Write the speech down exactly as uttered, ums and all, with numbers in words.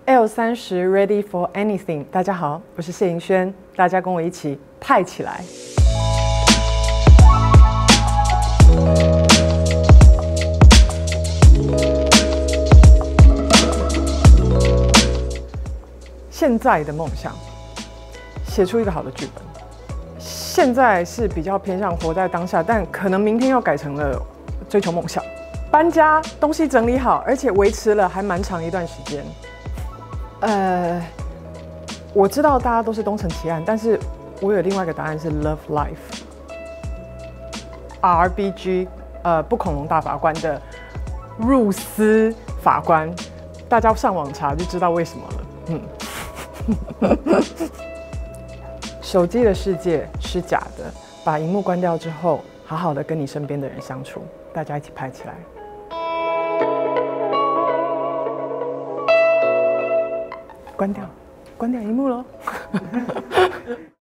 L 三十 Ready for Anything， 大家好，我是谢盈萱，大家跟我一起派起来。现在的梦想，写出一个好的剧本。现在是比较偏向活在当下，但可能明天又改成了追求梦想。搬家，东西整理好，而且维持了还蛮长一段时间。呃，我知道大家都是东城奇案，但是我有另外一个答案是 Love Life。R B G， 呃，不恐龙大法官的入司法官，大家上网查就知道为什么了。嗯。手机的世界是假的，把荧幕关掉之后，好好的跟你身边的人相处，大家一起拍起来。关掉，关掉荧幕喽。